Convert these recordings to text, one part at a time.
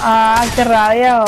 Ah, qué rabia.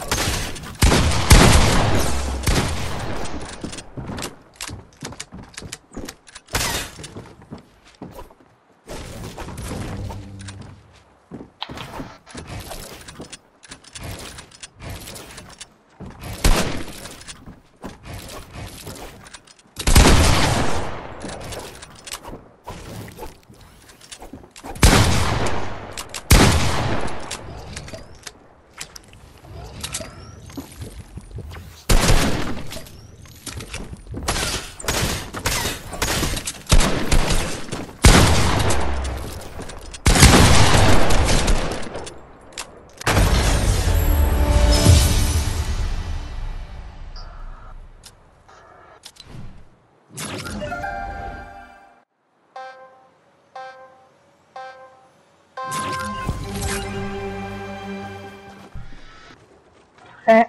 Eh.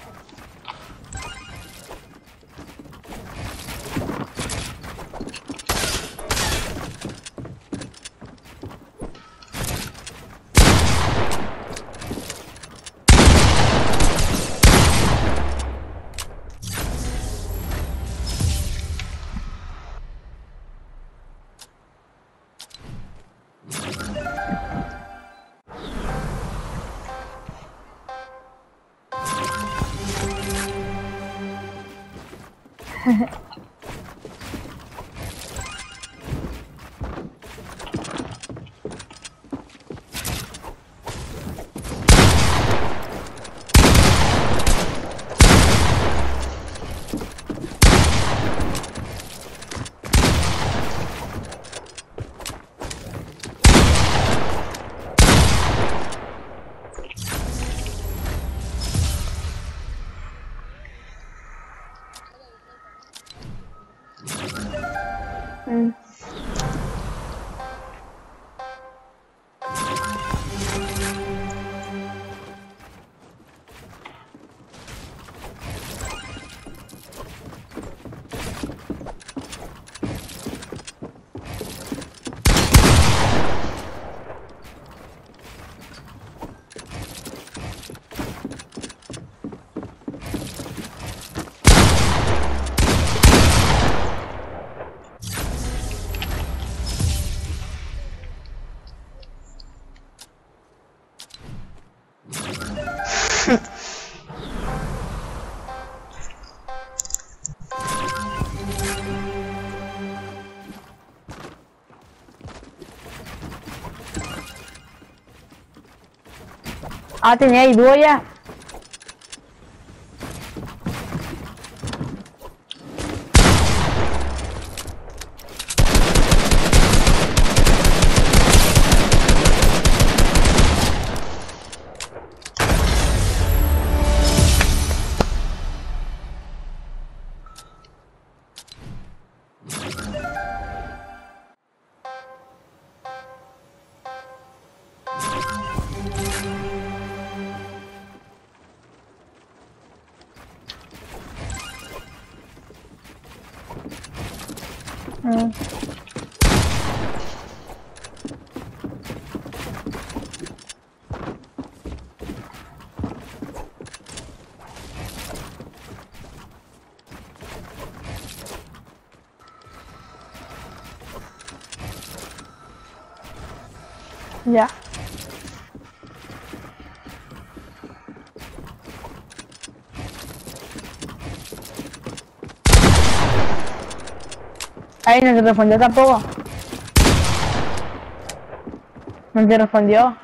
Ah, tenía ahí dúo ya. Ya. Ahí no te respondió tampoco. No te respondió.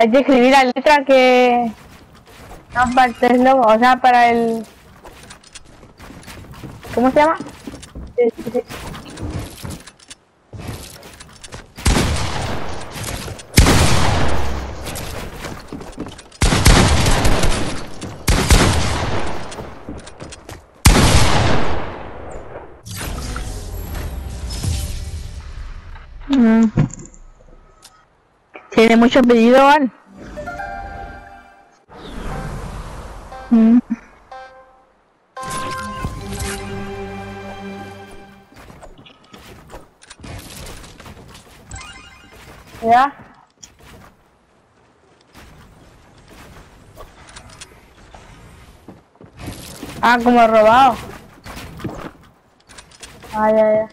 Hay que escribir la letra que... No, para el test logo, o sea, para el... ¿Cómo se llama? Sí. Tiene mucho pedido, ¿vale? ¿Ya? Ah, como robado. Ah, ya.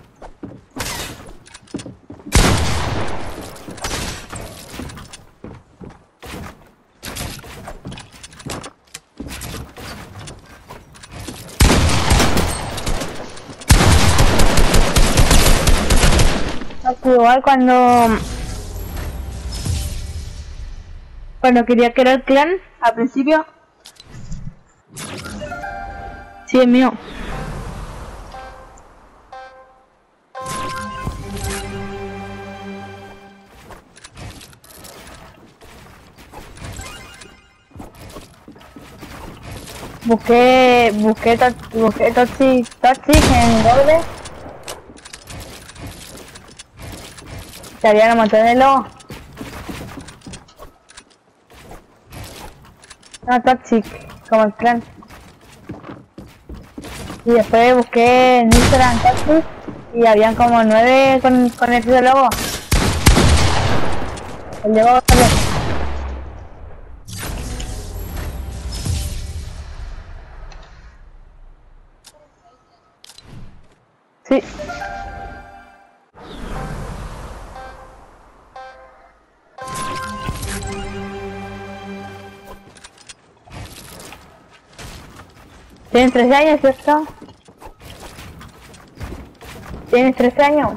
Igual cuando quería crear el clan al principio. Sí, es mío. Busqué Toxic en doble. Que había un montón de lobos. No, Toxic, como el clan. Y después busqué en Instagram Toxic y habían como 9 con ese logo. El logo sale. Sí. Tienes 13 años, ¿cierto? Tienes 13 años.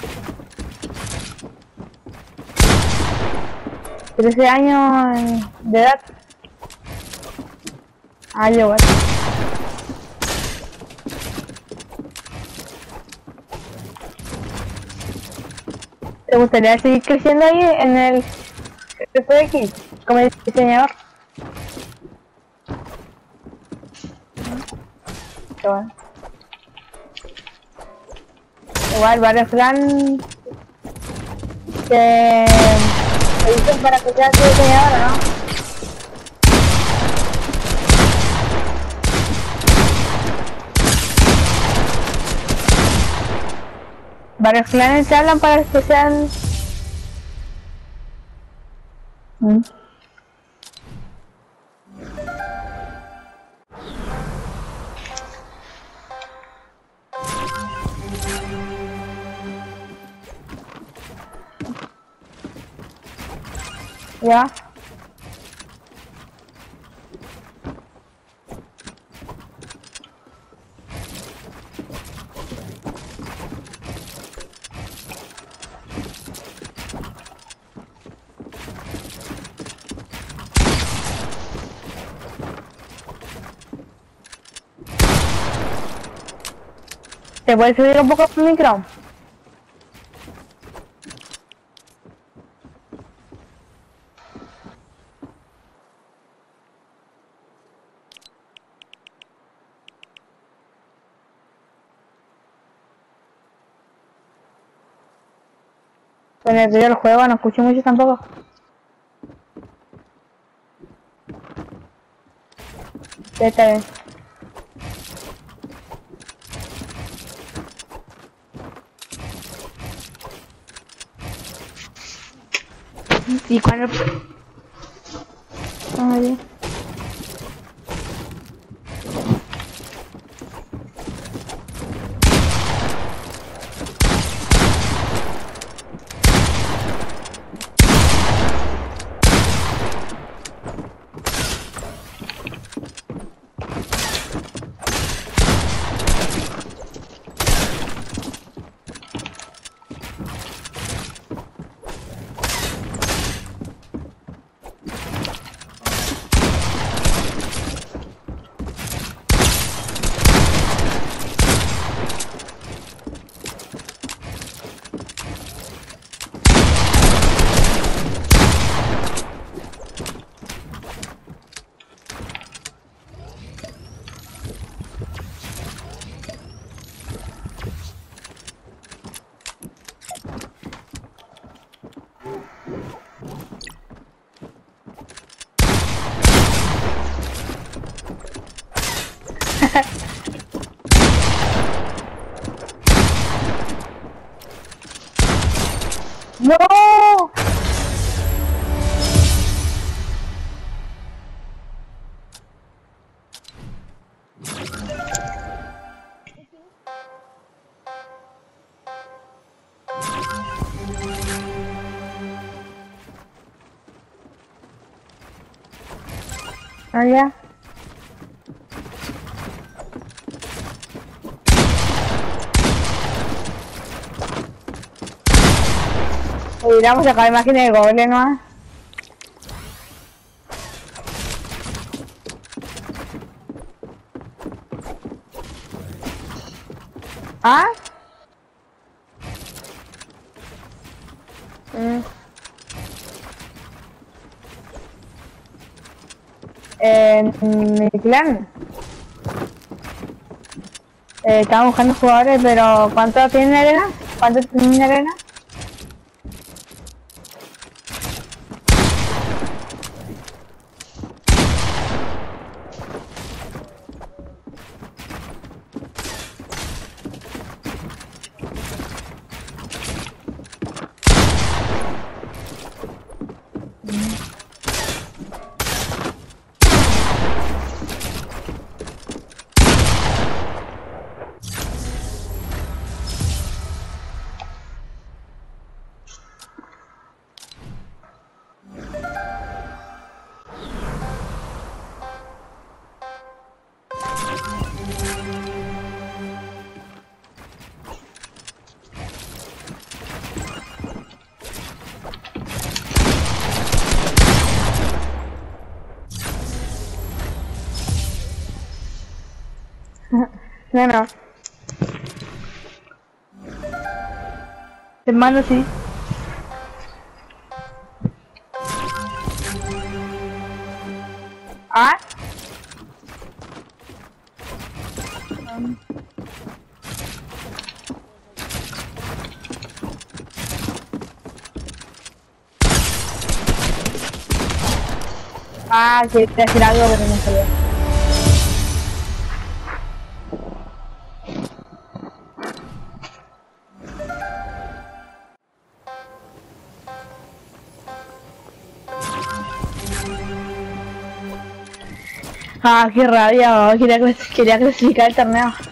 13 años de edad. Ah, yo, bueno. ¿Te gustaría seguir creciendo ahí en el FX como diseñador? Qué bueno. Igual varios planes que te dicen para que seas diseñador, ¿no? Varios planes te hablan para que sean... Ya. ¿Te puedes subir un poco el micro? Con el video del juego no escucho mucho tampoco. Sí, está bien. ¿Y cuándo? Ah, bien. ¡No! Ah, ya. Vamos a sacar imágenes de goble, ¿no? ¿Ah? En mi clan estamos buscando jugadores, pero ¿cuánto tienen arena? ¿Cuánto tienen arena? No, no. Hermano, sí. ¿Ah? Ah, quería decir algo, pero no sabía. Ah, qué rabia, quería clasificar el torneo.